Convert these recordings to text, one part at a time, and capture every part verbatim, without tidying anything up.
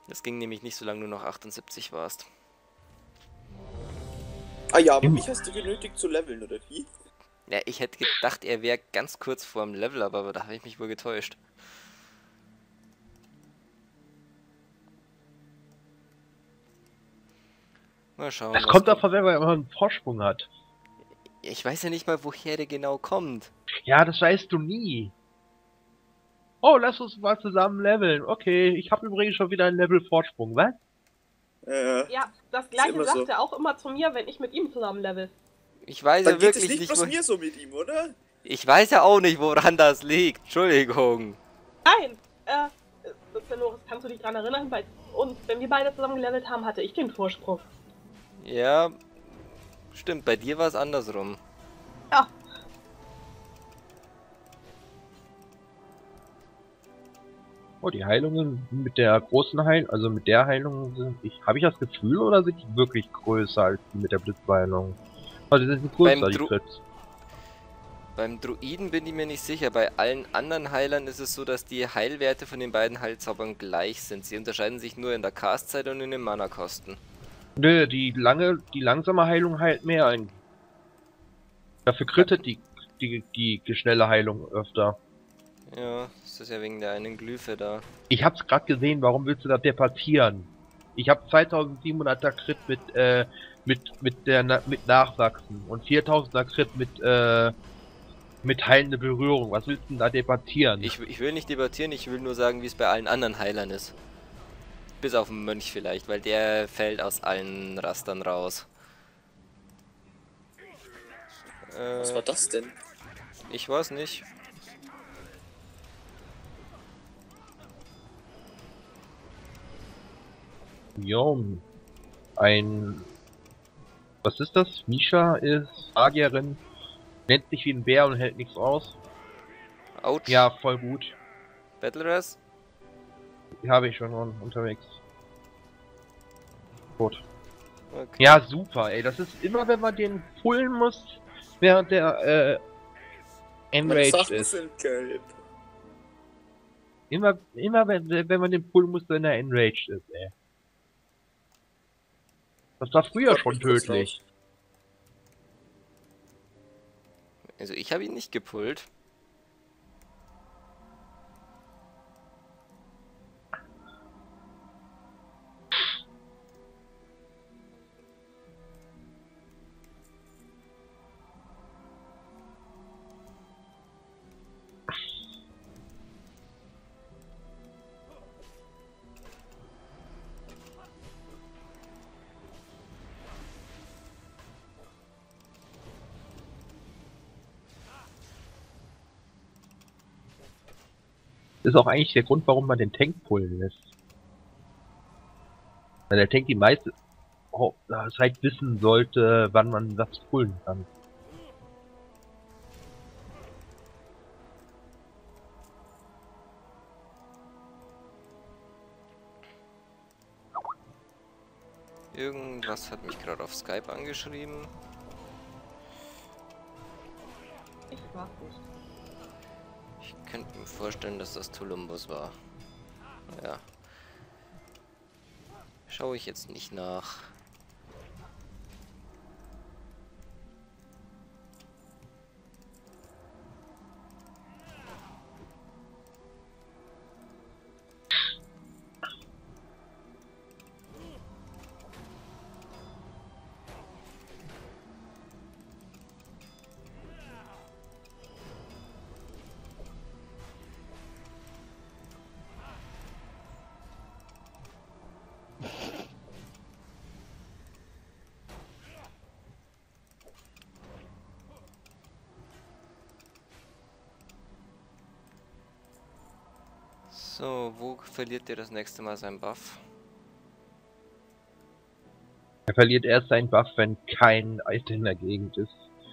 Das ging nämlich nicht, solange du noch achtundsiebzig warst. Ah ja, aber mich hast du genötigt zu leveln, oder wie? Ja, ich hätte gedacht, er wäre ganz kurz vor dem Level, aber da habe ich mich wohl getäuscht. Mal schauen, Das was kommt kommt. davon, wenn man immer einen Vorsprung hat. Ich weiß ja nicht mal, woher der genau kommt. Ja, das weißt du nie. Oh, lass uns mal zusammen leveln. Okay, ich habe übrigens schon wieder einen Level-Vorsprung, was? Äh, Ja, das gleiche immer sagt so. er auch immer zu mir, wenn ich mit ihm zusammen level. Ich weiß dann ja geht es wirklich nicht nicht, bloß wo... mir so mit ihm, oder? Ich weiß ja auch nicht, woran das liegt. Entschuldigung. Nein, äh, Zenoris, kannst du dich dran erinnern? Bei uns, wenn wir beide zusammen gelevelt haben, hatte ich den Vorsprung. Ja, stimmt, bei dir war es andersrum. Ja. Oh, die Heilungen mit der großen Heilung, also mit der Heilung sind, ich, habe ich das Gefühl, oder sind die wirklich größer als die mit der Blitzheilung? Also die sind größer, Beim die Dru- Crits. Beim Druiden bin ich mir nicht sicher. Bei allen anderen Heilern ist es so, dass die Heilwerte von den beiden Heilzaubern gleich sind. Sie unterscheiden sich nur in der Castzeit und in den Mana-Kosten. Nö, die lange, die langsame Heilung heilt mehr ein. Dafür krittet die, die, die, die schnelle Heilung öfter. Ja, das ist ja wegen der einen Glyphe da. Ich hab's grad gesehen, warum willst du das debattieren? Ich hab zweitausendsiebenhunderter Crit mit, äh, mit, mit der, Na mit Nachwachsen und viertausender Crit mit, äh, mit heilende Berührung. Was willst du denn da debattieren? Ich, ich will nicht debattieren, ich will nur sagen, wie es bei allen anderen Heilern ist. Bis auf den Mönch vielleicht, weil der fällt aus allen Rastern raus. Äh, Was war das denn? ich weiß nicht. Jo, ein... Was ist das? Misha ist Magierin, nennt sich wie ein Bär und hält nichts aus. Autsch. Ja, voll gut. Battle Res? Die habe ich schon un unterwegs. Gut. Okay. Ja, super, ey. Das ist immer, wenn man den pullen muss, während der, äh, Meine enraged Sachen ist. sind gelb. Immer, immer wenn, wenn man den pullen muss, wenn er enraged ist, ey. Das war früher Gott, schon mich kurz tödlich. raus. Also ich habe ihn nicht gepullt. Das ist auch eigentlich der Grund, warum man den Tank pullen lässt. Weil der Tank die meiste oh, Zeit wissen sollte, wann man was pullen kann. Irgendwas hat mich gerade auf Skype angeschrieben. Ich weiß nicht. Ich könnte mir vorstellen, dass das Tulumbus war. Ja. Schaue ich jetzt nicht nach. So, wo verliert ihr das nächste Mal seinen Buff? Er verliert erst seinen Buff, wenn kein Item in der Gegend ist.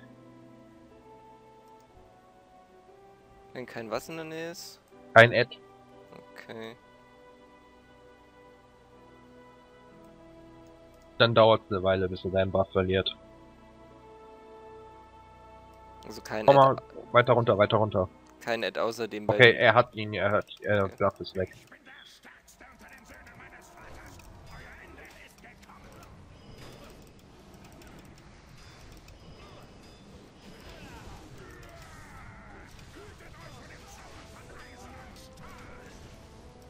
Wenn kein was in der Nähe ist? Kein Ad. Okay. Dann dauert es eine Weile, bis er seinen Buff verliert. Also kein Komm mal, Ad, weiter runter, weiter runter. kein Ad außerdem bei... Okay, er hat ihn, er hat, er Buff ist weg.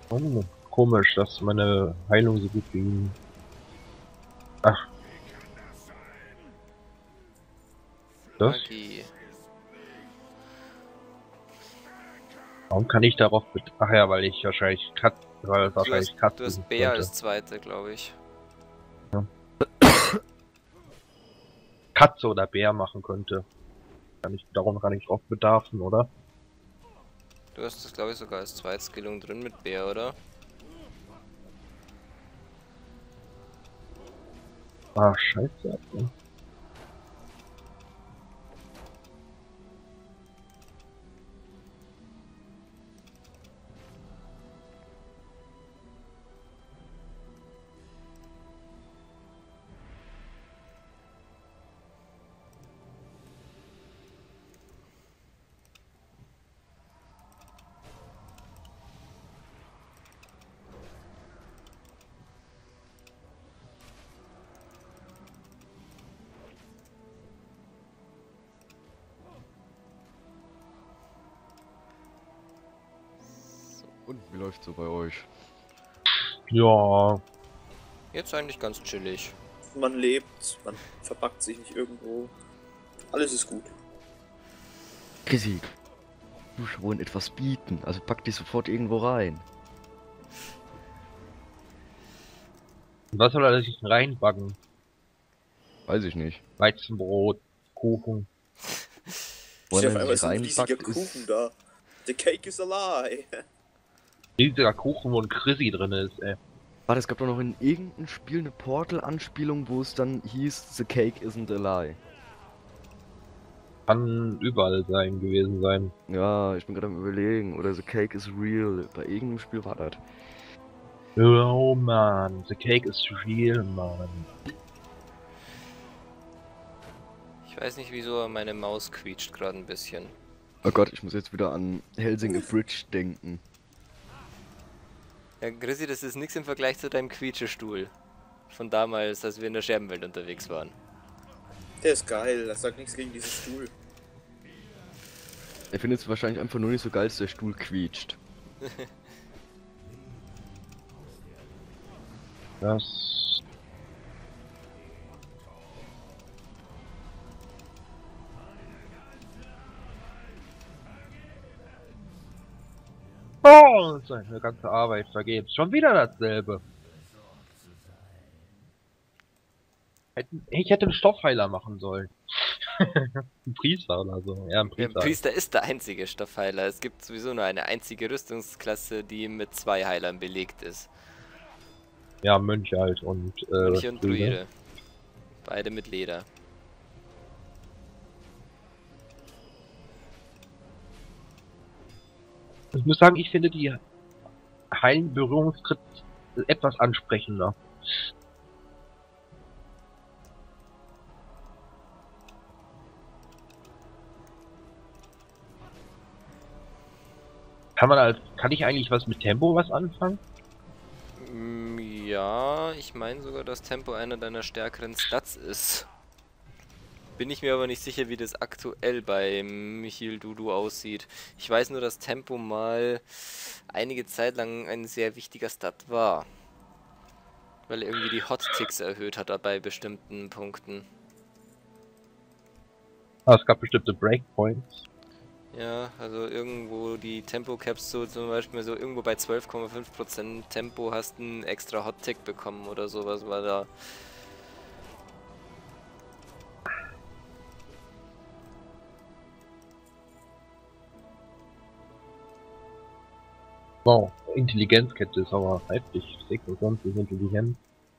Oh, komisch, dass meine Heilung so gut ging. Ach. Das? Magie. Warum kann ich darauf mit... Ach ja, weil ich wahrscheinlich Kat... Weil es Du wahrscheinlich hast, Kat du hast Bär als zweite, glaube ich. Katze oder Bär machen könnte. Kann ich, darum kann ich drauf bedarfen, oder? Du hast das, glaube ich, sogar als Zweitskillung drin mit Bär, oder? Ah, scheiße. Und wie läuft's so bei euch? Ja, Jetzt eigentlich ganz chillig. Man lebt, man verpackt sich nicht irgendwo. Alles ist gut. Chrissy, du musst wohl etwas bieten, also pack dich sofort irgendwo rein. was soll er sich reinbacken? Weiß ich nicht. Weizenbrot, Kuchen. Ich Wenn auf man einmal sich so ein riesiger reinpackt, Kuchen ist... da. The cake is a lie. Dieser Kuchen, wo ein Chrissy drin ist, ey. Warte, es gab doch noch in irgendeinem Spiel eine Portal-Anspielung, wo es dann hieß, the cake isn't a lie. Kann überall sein gewesen sein. Ja, ich bin gerade am überlegen. Oder the cake is real. Bei irgendeinem Spiel war das. Oh man, the cake is real, man. Ich weiß nicht wieso, aber meine Maus quietscht gerade ein bisschen. Oh Gott, ich muss jetzt wieder an Helsing Bridge denken. Ja, Chrissy, das ist nichts im Vergleich zu deinem Quietschestuhl. Von damals, als wir in der Scherbenwelt unterwegs waren. Der ist geil, das sagt nichts gegen diesen Stuhl. Er findet es wahrscheinlich einfach nur nicht so geil, dass der Stuhl quietscht. Das... Oh, das ist eine ganze Arbeit vergebens. Schon wieder dasselbe. Hätten- Ich hätte einen Stoffheiler machen sollen. Ein Priester oder so. Ja, ein Der Priester. Priester ist der einzige Stoffheiler. Es gibt sowieso nur eine einzige Rüstungsklasse, die mit zwei Heilern belegt ist. Ja, Mönch halt und... Äh, Mönche und Druide. Druide. Beide mit Leder. Ich muss sagen, ich finde die heilen Berührungskrit etwas ansprechender. Kann man als, kann ich eigentlich was mit Tempo was anfangen? Mm, Ja, ich meine sogar, dass Tempo einer deiner stärkeren Stats ist. Bin ich mir aber nicht sicher, wie das aktuell bei Michiel Dudu aussieht. Ich weiß nur, dass Tempo mal einige Zeit lang ein sehr wichtiger Stat war. Weil er irgendwie die Hot-Ticks erhöht hat bei bestimmten Punkten. Ah, es gab bestimmte Breakpoints. Ja, also irgendwo die Tempo-Caps so zum Beispiel so irgendwo bei zwölf Komma fünf Prozent Tempo hast einen extra Hot-Tick bekommen oder sowas war da. Wow, Intelligenzkette ist aber heftig. sechsundzwanzig Intelligenz.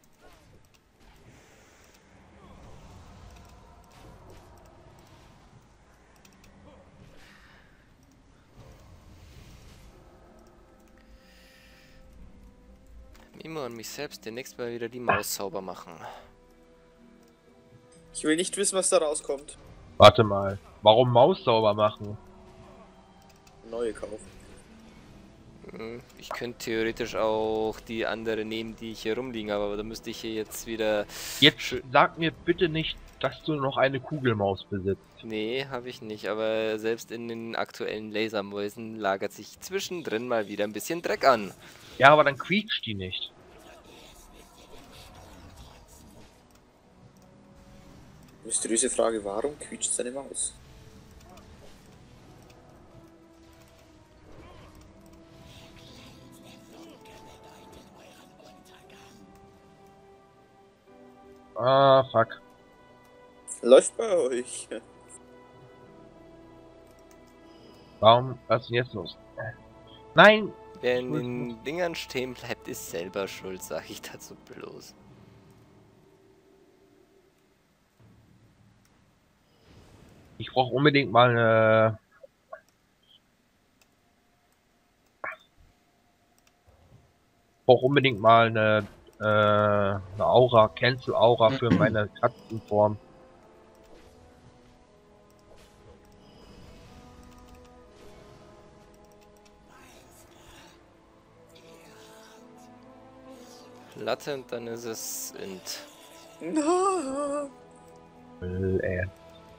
Immer an mich selbst demnächst mal wieder die Maus sauber machen. Ich will nicht wissen, was da rauskommt. Warte mal, warum Maus sauber machen? Neue kaufen. Hm, Ich könnte theoretisch auch die andere nehmen, die ich hier rumliegen habe, aber da müsste ich hier jetzt wieder... Jetzt Schö- sag mir bitte nicht, dass du noch eine Kugelmaus besitzt. Nee, habe ich nicht, aber selbst in den aktuellen Lasermäusen lagert sich zwischendrin mal wieder ein bisschen Dreck an. Ja, aber dann quietscht die nicht. Mysteriöse Frage, warum quietscht seine Maus? Ah, fuck. Läuft bei euch. Warum? Was ist denn jetzt los? Nein! Wer Ich in muss- den Dingern stehen bleibt, ist selber schuld, sag ich dazu bloß. Ich brauche unbedingt mal eine... Ich brauche unbedingt mal eine, äh, eine Aura, Cancel Aura für meine Katzenform. Latte und dann ist es Int. Na, Äh.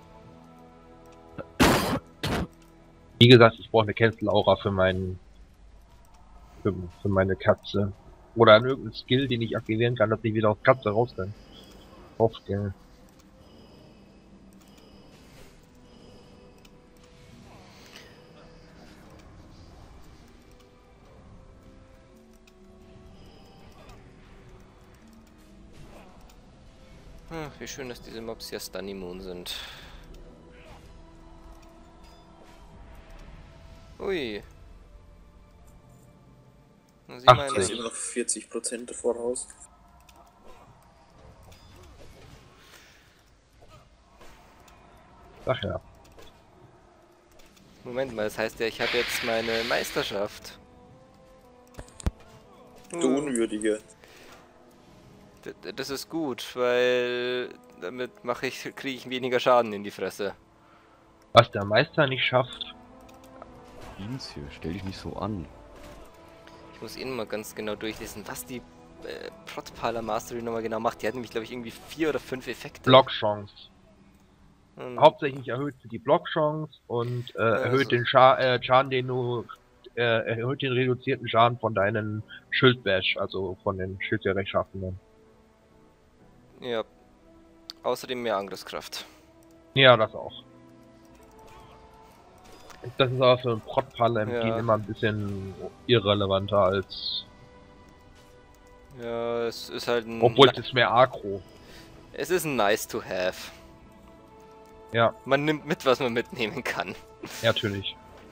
Wie gesagt, ich brauche eine Cancel Aura für meinen für, für meine Katze. Oder irgendeinen Skill, den ich aktivieren kann, dass ich wieder aus Katze raus kann. Aufstellen. Hm, wie schön, dass diese Mobs ja Stun-immun sind. Ui. Na, sieh mal achtzig. ich ist einer. immer noch vierzig Prozent voraus. Ach ja. Moment mal, das heißt ja, ich habe jetzt meine Meisterschaft. Du Hm, Unwürdige. d- d- Das ist gut, weil damit mache ich, kriege ich weniger Schaden in die Fresse. Was der Meister nicht schafft. Dienst hier, stell dich nicht so an. Ich muss eh noch mal ganz genau durchlesen, was die äh, Protpaler Mastery nochmal genau macht. Die hat nämlich, glaube ich, irgendwie vier oder fünf Effekte. Blockchance. Hm. Hauptsächlich erhöht sie die Blockchance und äh, erhöht also- den Scha äh, Schaden, den du äh, erhöht den reduzierten Schaden von deinen Schildbash, also von den Schildgerechtschaffenden. Ja. Außerdem mehr Angriffskraft. Ja, das auch. Das ist aber für einen Protpaler im Ja. Team immer ein bisschen irrelevanter als. Ja, es ist halt ein... Obwohl es ist mehr Agro. Es ist ein nice to have. Ja, Man nimmt mit, was man mitnehmen kann. natürlich.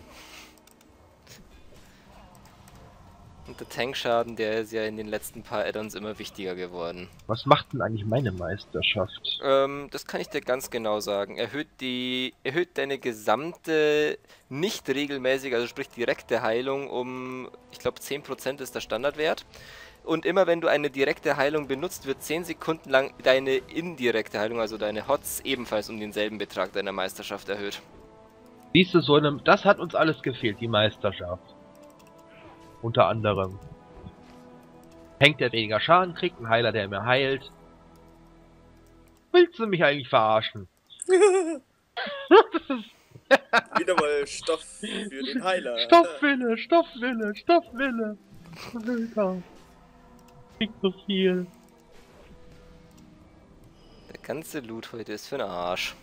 Und der Tankschaden, der ist ja in den letzten paar Add-ons immer wichtiger geworden. Was macht denn eigentlich meine Meisterschaft? Ähm, das kann ich dir ganz genau sagen. Erhöht die, erhöht deine gesamte nicht regelmäßig, also sprich direkte Heilung um, ich glaube zehn Prozent ist der Standardwert. Und immer wenn du eine direkte Heilung benutzt, wird zehn Sekunden lang deine indirekte Heilung, also deine Hots, ebenfalls um denselben Betrag deiner Meisterschaft erhöht. Siehst du, so eine, das hat uns alles gefehlt, die Meisterschaft. Unter anderem. Hängt der weniger Schaden kriegt, ein Heiler, der mehr heilt. Willst du mich eigentlich verarschen? Wieder mal Stoff für den Heiler. Stoffwille, Stoffwille, Stoffwille. Alter. Nicht so viel. Der ganze Loot heute ist für den Arsch.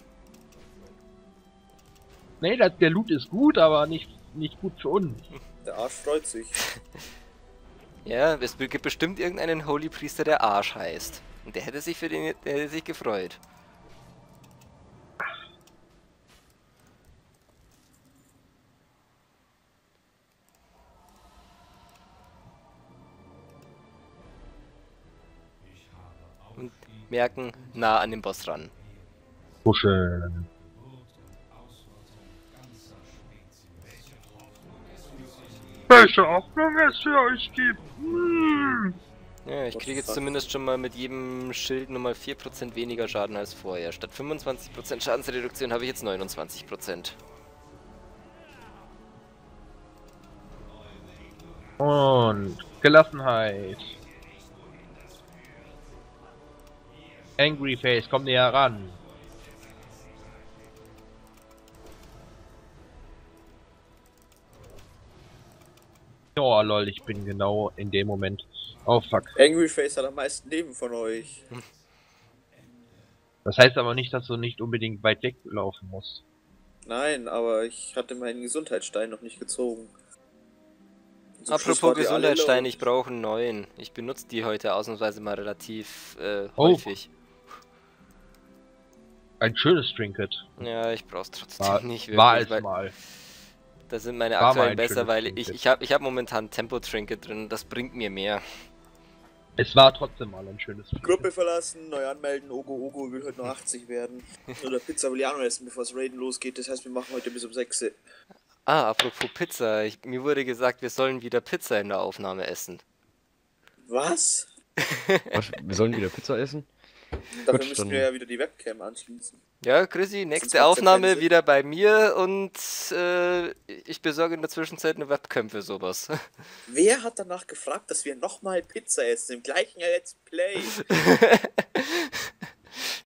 Nee, das, der Loot ist gut, aber nicht, nicht gut für uns. Der Arsch freut sich. Ja, es gibt bestimmt irgendeinen Holy Priester, der Arsch heißt. Und der hätte sich für den, der hätte sich gefreut. Und merken, nah an den Boss ran. Kuscheln. Welche Hoffnung es für euch gibt. Hm. Ja, ich What kriege the jetzt fuck? zumindest schon mal mit jedem Schild nochmal vier Prozent weniger Schaden als vorher. Statt fünfundzwanzig Prozent Schadensreduktion habe ich jetzt neunundzwanzig Prozent. Und Gelassenheit. Angry Face, komm näher ran. Oh lol, ich bin genau in dem Moment. Oh fuck. Angry Face hat am meisten Leben von euch. Das heißt aber nicht, dass du nicht unbedingt weit weglaufen musst. Nein, aber ich hatte meinen Gesundheitsstein noch nicht gezogen. Und zum Schluss Apropos wart ihr alle Gesundheitsstein, low. ich brauche einen neuen. Ich benutze die heute ausnahmsweise mal relativ äh, Oh. häufig. Ein schönes Trinket. Ja, ich brauch's trotzdem War, nicht wirklich, war es weil mal. da sind meine War mal aktuellen ein besser, schönes weil Trinket. ich ich habe ich hab momentan Tempo-Trinket drin, das bringt mir mehr. Es war trotzdem mal ein schönes Trinket. Gruppe verlassen, neu anmelden, Ogo Ogo will heute noch achtzig werden. Oder Pizza will ja noch essen, bevor das Raiden losgeht. Das heißt, wir machen heute bis um sechs. Ah, apropos Pizza, ich, mir wurde gesagt, wir sollen wieder Pizza in der Aufnahme essen. Was? Was, wir sollen wieder Pizza essen? Dafür Gut, müssten dann- wir ja wieder die Webcam anschließen. Ja, Chrissy, Sonst nächste macht's ja Aufnahme keinen Sinn. wieder bei mir und äh, ich besorge in der Zwischenzeit eine Webcam für sowas. Wer hat danach gefragt, dass wir nochmal Pizza essen im gleichen Let's Play?